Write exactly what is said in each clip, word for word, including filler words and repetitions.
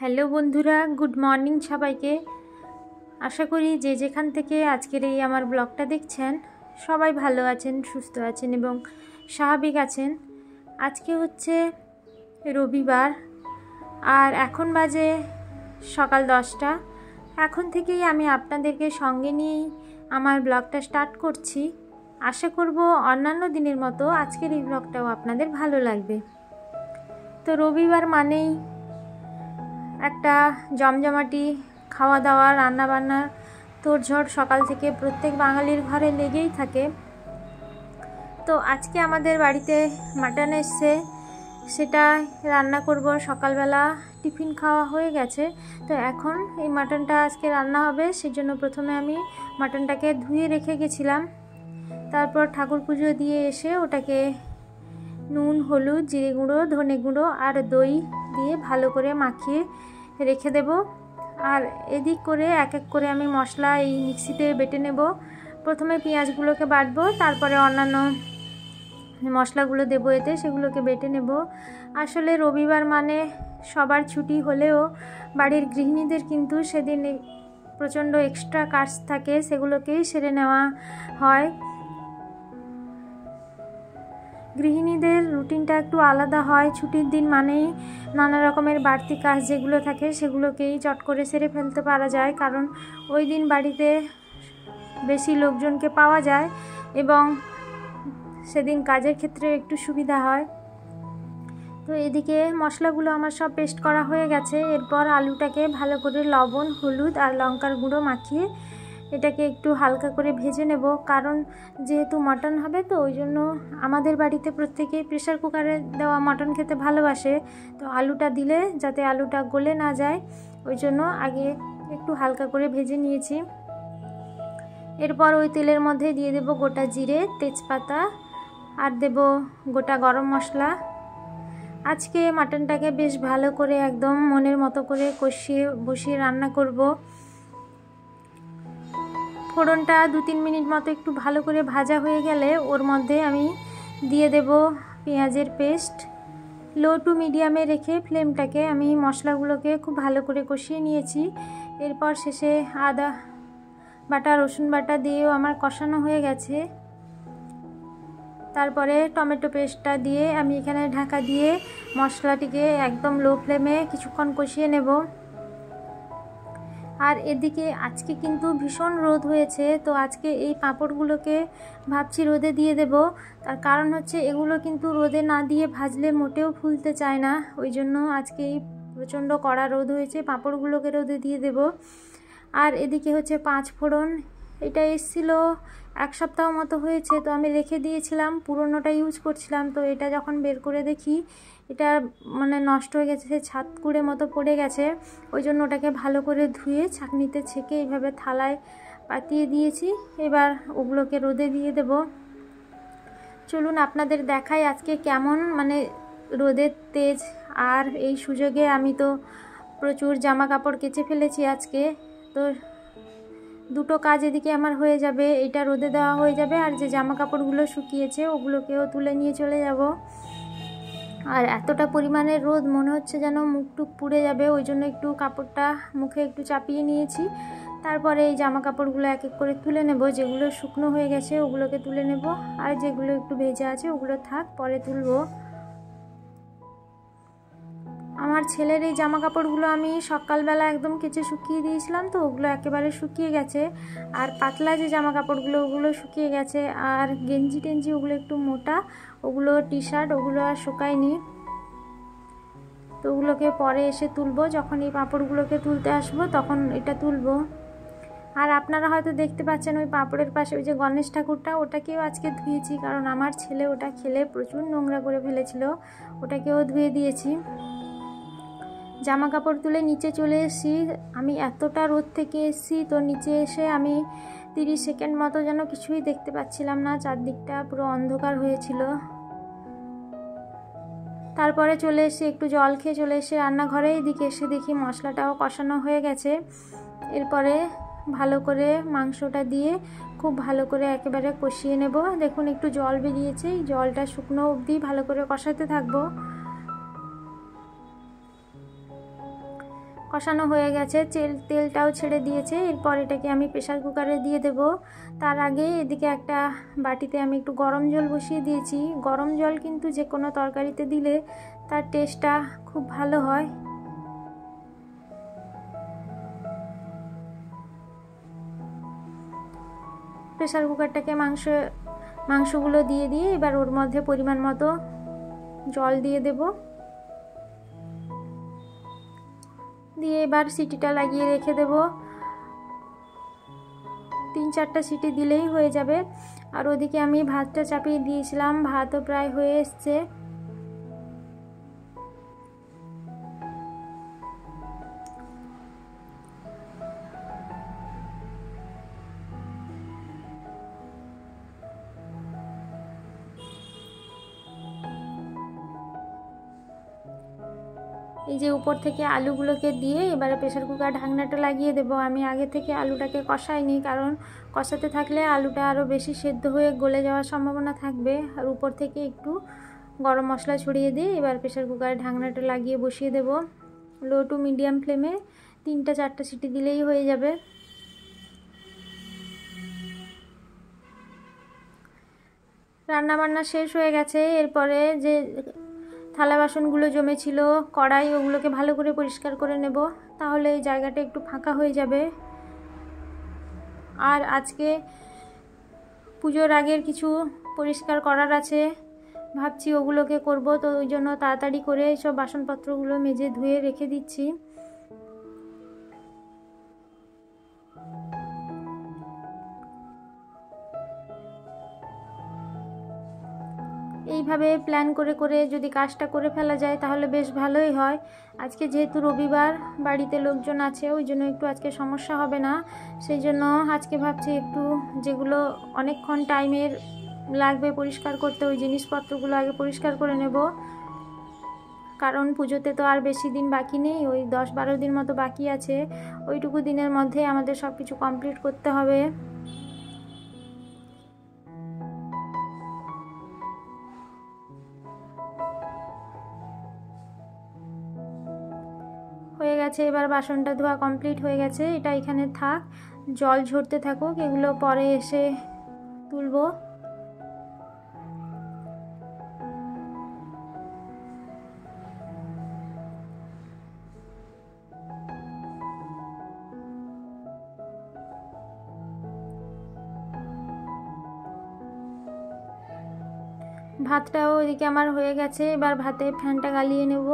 Hello বন্ধুরা, good morning সবাইকে। আশা করি যে যেখান থেকে আজকের এই আমার ব্লগটা দেখছেন সবাই ভালো আছেন, সুস্থ আছেন এবং স্বাভাবিক আছেন। আজকে হচ্ছে রবিবার আর এখন বাজে সকাল দশটা। এখন থেকেই আমি আপনাদেরকে সঙ্গে নিয়েই আমার ব্লগটা স্টার্ট করছি। আশা করব অন্যান্য দিনের মতো আজকের এই ব্লগটাও আপনাদের ভালো লাগবে। তো রবিবার মানেই একটা জমজমাটি খাওয়া দাওয়া, রান্নাবান্না, তোড়ঝড় সকাল থেকে প্রত্যেক বাঙালির ঘরে লেগেই থাকে। তো আজকে আমাদের বাড়িতে মাটন এসছে, সেটা রান্না করব। সকালবেলা টিফিন খাওয়া হয়ে গেছে, তো এখন এই মাটনটা আজকে রান্না হবে। সেজন্য প্রথমে আমি মাটনটাকে ধুয়ে রেখে গেছিলাম। তারপর ঠাকুর পুজো দিয়ে এসে ওটাকে নুন, হলুদ, জিরে গুঁড়ো, ধনে গুঁড়ো আর দই দিয়ে ভালো করে মাখিয়ে রেখে দেব। আর এদিক করে এক এক করে আমি মশলা এই মিক্সিতে বেটে নেব। প্রথমে পেঁয়াজগুলোকে বাটবো, তারপরে অন্যান্য মশলাগুলো দেবো এতে, সেগুলোকে বেটে নেব। আসলে রবিবার মানে সবার ছুটি হলেও বাড়ির গৃহিণীদের কিন্তু সেদিন প্রচণ্ড এক্সট্রা কাজ থাকে, সেগুলোকেই সেরে নেওয়া হয়। গৃহিণীদের রুটিনটা একটু আলাদা হয়। ছুটির দিন মানেই নানা রকমের বাড়তি কাজ যেগুলো থাকে সেগুলোকেই চট করে সেরে ফেলতে পারা যায়, কারণ ওই দিন বাড়িতে বেশি লোকজনকে পাওয়া যায় এবং সেদিন কাজের ক্ষেত্রে একটু সুবিধা হয়। তো এদিকে মশলাগুলো আমার সব পেস্ট করা হয়ে গেছে। এরপর আলুটাকে ভালো করে লবণ, হলুদ আর লঙ্কার গুঁড়ো মাখিয়ে এটাকে একটু হালকা করে ভেজে নেব, কারণ যেহেতু মাটন হবে তো ওই জন্য আমাদের বাড়িতে প্রত্যেকেই প্রেশার কুকারে দেওয়া মাটন খেতে ভালোবাসে। তো আলুটা দিলে যাতে আলুটা গলে না যায় ওই জন্য আগে একটু হালকা করে ভেজে নিয়েছি। এরপর ওই তেলের মধ্যে দিয়ে দেব গোটা জিরে, তেজপাতা আর দেব গোটা গরম মশলা। আজকে মাটনটাকে বেশ ভালো করে একদম মনের মতো করে কষিয়ে বসিয়ে রান্না করব। ফোড়নটা দু তিন মিনিট মতো একটু ভালো করে ভাজা হয়ে গেলে ওর মধ্যে আমি দিয়ে দেব পেঁয়াজের পেস্ট। লো টু মিডিয়ামে রেখে ফ্লেমটাকে আমি মশলাগুলোকে খুব ভালো করে কষিয়ে নিয়েছি। এরপর শেষে আদা বাটা, রসুন বাটা দিয়েও আমার কষানো হয়ে গেছে। তারপরে টমেটো পেস্টটা দিয়ে আমি এখানে ঢাকা দিয়ে মশলাটিকে একদম লো ফ্লেমে কিছুক্ষণ কষিয়ে নেব। আর এদিকে আজকে কিন্তু ভীষণ রোদ হয়েছে, তো আজকে এই পাঁপড়গুলোকে ভাবছি রোদে দিয়ে দেব। তার কারণ হচ্ছে এগুলো কিন্তু রোদে না দিয়ে ভাজলে মোটেও ফুলতে চায় না, ওই জন্য আজকে এই প্রচণ্ড কড়া রোদ হয়েছে, পাঁপড়গুলোকে রোদে দিয়ে দেব। আর এদিকে হচ্ছে পাঁচ ফোড়ন, এটা এসেছিলো এক সপ্তাহ মতো হয়েছে, তো আমি রেখে দিয়েছিলাম, পুরোনোটা ইউজ করছিলাম। তো এটা যখন বের করে দেখি এটা মানে নষ্ট হয়ে গেছে, ছাদ কুড়ে মতো পড়ে গেছে। ওই জন্য ওটাকে ভালো করে ধুয়ে ছাঁকনিতে ছেঁকে এইভাবে থালায় পাতিয়ে দিয়েছি। এবার ওগুলোকে রোদে দিয়ে দেব। চলুন আপনাদের দেখাই আজকে কেমন মানে রোদের তেজ। আর এই সুযোগে আমি তো প্রচুর জামা কাপড় কেচে ফেলেছি আজকে, তো দুটো কাজ এদিকে আমার হয়ে যাবে, এটা রোদে দেওয়া হয়ে যাবে আর যে জামা কাপড়গুলো শুকিয়েছে ওগুলোকেও তুলে নিয়ে চলে যাব। আর এতটা পরিমাণের রোদ মনে হচ্ছে যেন মুখ টুক পুড়ে যাবে, ওই জন্য একটু কাপড়টা মুখে একটু চাপিয়ে নিয়েছি। তারপরে এই জামা কাপড়গুলো এক এক করে তুলে নেব। যেগুলো শুকনো হয়ে গেছে ওগুলোকে তুলে নেব, আর যেগুলো একটু ভেজা আছে ওগুলো থাক, পরে তুলবো। আমার ছেলের এই জামা কাপড়গুলো আমি সকালবেলা একদম কেচে শুকিয়ে দিয়েছিলাম, তো ওগুলো একেবারে শুকিয়ে গেছে। আর পাতলা যে জামা কাপড়গুলো ওগুলো শুকিয়ে গেছে, আর গেঞ্জি টেঞ্জি ওগুলো একটু মোটা, ওগুলো টি শার্ট ওগুলো আর শুকায়নি। তো ওগুলোকে পরে এসে তুলবো, যখন এই পাঁপড়গুলোকে তুলতে আসবো তখন এটা তুলবো। আর আপনারা হয়তো দেখতে পাচ্ছেন ওই পাঁপড়ের পাশে ওই যে গণেশ ঠাকুরটা, ওটাকেও আজকে ধুয়েছি, কারণ আমার ছেলে ওটা খেলে প্রচুর নোংরা করে ফেলেছিল, ওটাকেও ধুয়ে দিয়েছি। জামা কাপড় তুলে নিচে চলে এসেছি। আমি এতটা রোদ থেকে এসেছি, তো নিচে এসে আমি তিরিশ সেকেন্ড মতো যেন কিছুই দেখতে পাচ্ছিলাম না, চারদিকটা পুরো অন্ধকার হয়েছিল। তারপরে চলে এসে একটু জল খেয়ে চলে এসে রান্নাঘরে, এদিকে এসে দেখি মশলাটাও কষানো হয়ে গেছে। এরপরে ভালো করে মাংসটা দিয়ে খুব ভালো করে একেবারে কষিয়ে নেব। দেখুন একটু জল বেরিয়েছে, এই জলটা শুকনো অবধি ভালো করে কষাতে থাকবো। কষানো হয়ে গেছে, তেল তেলটাও ছেড়ে দিয়েছে। এরপর এটাকে আমি প্রেসার কুকারে দিয়ে দেব। তার আগে এদিকে একটা বাটিতে আমি একটু গরম জল বসিয়ে দিয়েছি। গরম জল কিন্তু যে কোনো তরকারিতে দিলে তার টেস্টটা খুব ভালো হয়। প্রেসার কুকারটাকে মাংস মাংসগুলো দিয়ে দিয়ে এবার ওর মধ্যে পরিমাণ মতো জল দিয়ে দেব। দিয়ে এবার সিটিটা লাগিয়ে রেখে দেব। তিন চারটা সিটি দিলেই হয়ে যাবে। আর ওদিকে আমি ভাতটা চাপিয়ে দিয়েছিলাম, ভাতও প্রায় হয়ে এসছে। এই যে উপর থেকে আলুগুলোকে দিয়ে এবারে প্রেসার কুকার ঢাকনাটা লাগিয়ে দেব। আমি আগে থেকে আলুটাকে কষাইনি, কারণ কষাতে থাকলে আলুটা আরও বেশি সেদ্ধ হয়ে গলে যাওয়ার সম্ভাবনা থাকবে। আর উপর থেকে একটু গরম মশলা ছড়িয়ে দিয়ে এবার প্রেসার কুকারের ঢাকনাটা লাগিয়ে বসিয়ে দেব। লো টু মিডিয়াম ফ্লেমে তিনটা চারটা সিটি দিলেই হয়ে যাবে। রান্না বান্না শেষ হয়ে গেছে। এরপরে যে থালা বাসনগুলো জমেছিল কড়াই, ওগুলোকে ভালো করে পরিষ্কার করে নেব, তাহলে এই জায়গাটা একটু ফাঁকা হয়ে যাবে। আর আজকে পুজোর আগের কিছু পরিষ্কার করার আছে, ভাবছি ওগুলোকে করব। তো ওই জন্য তাড়াতাড়ি করে সব বাসনপত্রগুলো মেজে ধুয়ে রেখে দিচ্ছি। এইভাবে প্ল্যান করে করে যদি কাজটা করে ফেলা যায় তাহলে বেশ ভালোই হয়। আজকে যেহেতু রবিবার, বাড়িতে লোকজন আছে, ওই জন্য একটু আজকে সমস্যা হবে না। সেই জন্য আজকে ভাবছি একটু যেগুলো অনেকক্ষণ টাইমের লাগবে পরিষ্কার করতে, ওই জিনিসপত্রগুলো আগে পরিষ্কার করে নেব। কারণ পুজোতে তো আর বেশি দিন বাকি নেই, ওই দশ বারো দিন মতো বাকি আছে। ওইটুকু দিনের মধ্যে আমাদের সব কিছু কমপ্লিট করতে হবে। হয়ে গেছে, এবার বাসনটা ধোয়া কমপ্লিট হয়ে গেছে। এটা এখানে থাক, জল ঝরতে থাকুক, এগুলো পরে এসে তুলবো। ভাতটাও এদিকে আমার হয়ে গেছে। এবার ভাতে ফ্যানটা গালিয়ে নেব।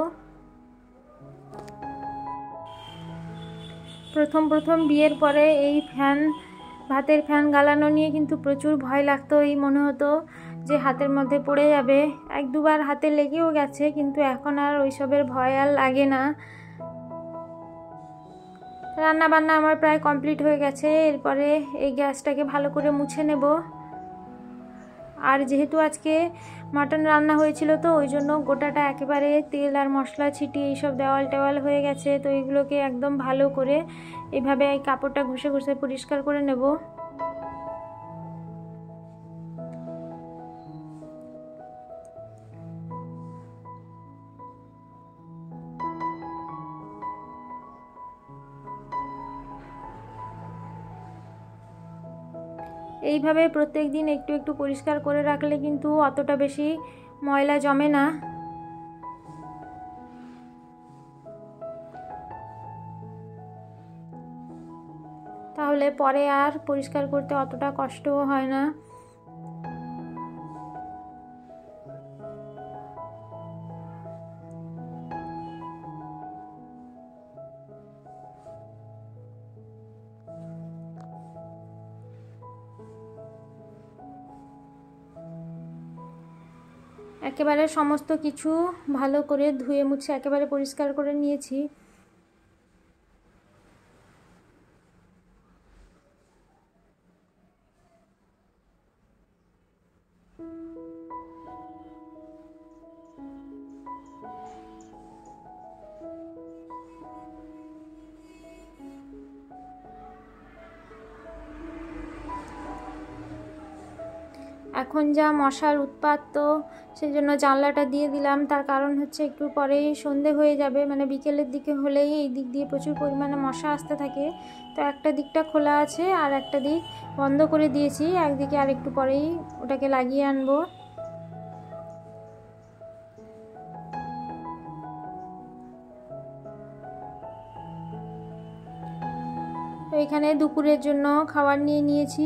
প্রথম প্রথম বিয়ের পরে এই ফ্যান ভাতের ফ্যান গালানো নিয়ে কিন্তু প্রচুর ভয় লাগতো। এই মনে হতো যে হাতের মধ্যে পড়ে যাবে। এক দুবার হাতে লেগেও গেছে, কিন্তু এখন আর ওইসবের ভয় আর লাগে না। রান্না বান্না আমার প্রায় কমপ্লিট হয়ে গেছে। এরপরে এই গ্যাসটাকে ভালো করে মুছে নেব। আর যেহেতু আজকে মাটন রান্না হয়েছিল, তো ওই জন্য গোটাটা একেবারে তেল আর মশলা ছিটিয়ে এইসব দেওয়াল টেওয়াল হয়ে গেছে। তো এগুলোকে একদম ভালো করে এইভাবে এই কাপড়টা ঘষে ঘষে পরিষ্কার করে নেব। এইভাবে প্রত্যেক দিন একটু একটু পরিষ্কার করে রাখলে কিন্তু অতটা বেশি ময়লা জমে না। তাহলে পরে আর পরিষ্কার করতে অতটা কষ্টও হয় না। একেবারে সমস্ত কিছু ভালো করে ধুয়ে মুছে একেবারে পরিষ্কার করে নিয়েছি। এখন যা মশার উৎপাত, তো সেই জন্য জানলাটা দিয়ে দিলাম। তার কারণ হচ্ছে একটু পরেই সন্ধে হয়ে যাবে, মানে বিকেলের দিকে হলেই এই দিক দিয়ে প্রচুর পরিমাণে মশা আসতে থাকে। তো একটা দিকটা খোলা আছে আর একটা দিক বন্ধ করে দিয়েছি, একদিকে আর একটু পরেই ওটাকে লাগিয়ে আনবো। তো এখানে দুপুরের জন্য খাবার নিয়ে নিয়েছি।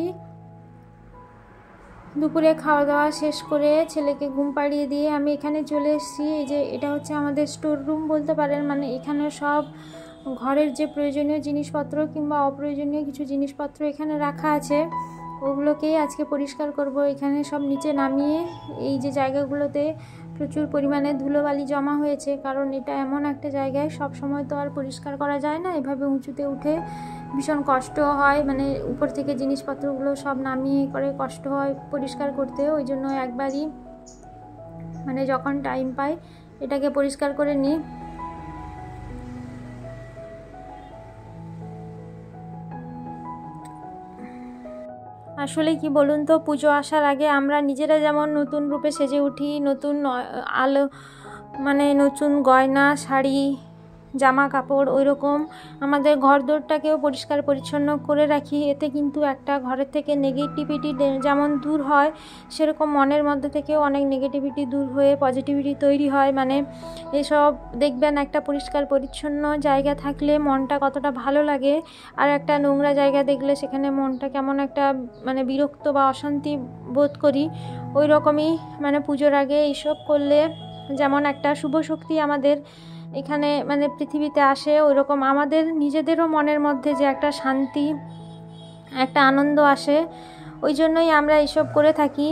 দুপুরে খাওয়া দাওয়া শেষ করে ছেলেকে ঘুম পাড়িয়ে দিয়ে আমি এখানে চলে এসেছি। এই যে এটা হচ্ছে আমাদের স্টোর রুম বলতে পারেন, মানে এখানে সব ঘরের যে প্রয়োজনীয় জিনিসপত্র কিংবা অপ্রয়োজনীয় কিছু জিনিসপত্র এখানে রাখা আছে, ওগুলোকেই আজকে পরিষ্কার করব। এখানে সব নিচে নামিয়ে, এই যে জায়গাগুলোতে প্রচুর পরিমাণে ধুলোবালি জমা হয়েছে, কারণ এটা এমন একটা জায়গায় সব সময় তো আর পরিষ্কার করা যায় না, এভাবে উঁচুতে উঠে ভীষণ কষ্ট হয়, মানে উপর থেকে জিনিসপত্রগুলো সব নামিয়ে করে কষ্ট হয় পরিষ্কার করতে। ওই জন্য একবারই মানে যখন টাইম পাই এটাকে পরিষ্কার করে নিই। আসলে কি বলুন তো, পুজো আসার আগে আমরা নিজেরা যেমন নতুন রূপে সেজে উঠি, নতুন আলো মানে নতুন গয়না, শাড়ি, জামা কাপড়, ওই রকম আমাদের ঘরদোরটাকেও পরিষ্কার পরিচ্ছন্ন করে রাখি। এতে কিন্তু একটা ঘরের থেকে নেগেটিভিটি যেমন দূর হয়, সেরকম মনের মধ্যে থেকেও অনেক নেগেটিভিটি দূর হয়ে পজিটিভিটি তৈরি হয়। মানে এসব দেখবেন, একটা পরিষ্কার পরিচ্ছন্ন জায়গা থাকলে মনটা কতটা ভালো লাগে, আর একটা নোংরা জায়গা দেখলে সেখানে মনটা কেমন একটা মানে বিরক্ত বা অশান্তি বোধ করি। ওই রকমই মানে পুজোর আগে এইসব করলে যেমন একটা শুভ শক্তি আমাদের এখানে মানে পৃথিবীতে আসে, ওই রকম আমাদের নিজেদেরও মনের মধ্যে যে একটা শান্তি, একটা আনন্দ আসে, ওই জন্যই আমরা এইসব করে থাকি।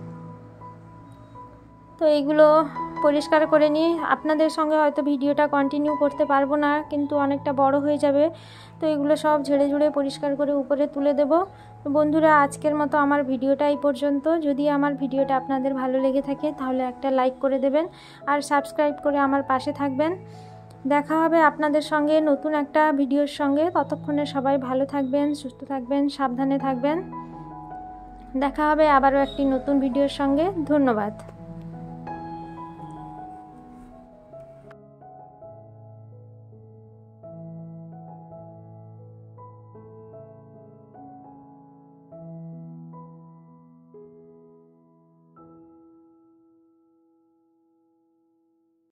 তো এইগুলো পরিষ্কার করে নিই। আপনাদের সঙ্গে হয়তো ভিডিওটা কন্টিনিউ করতে পারবো না, কিন্তু অনেকটা বড় হয়ে যাবে। তো এগুলো সব ঝেড়ে ঝুড়ে পরিষ্কার করে উপরে তুলে দেব। তো বন্ধুরা, আজকের মতো আমার ভিডিওটা এই পর্যন্ত। যদি আমার ভিডিওটা আপনাদের ভালো লেগে থাকে তাহলে একটা লাইক করে দেবেন আর সাবস্ক্রাইব করে আমার পাশে থাকবেন। দেখা হবে আপনাদের সঙ্গে নতুন একটা ভিডিওর সঙ্গে। ততক্ষণে সবাই ভালো থাকবেন, সুস্থ থাকবেন, সাবধানে থাকবেন। দেখা হবে আবারও একটি নতুন ভিডিওর সঙ্গে। ধন্যবাদ।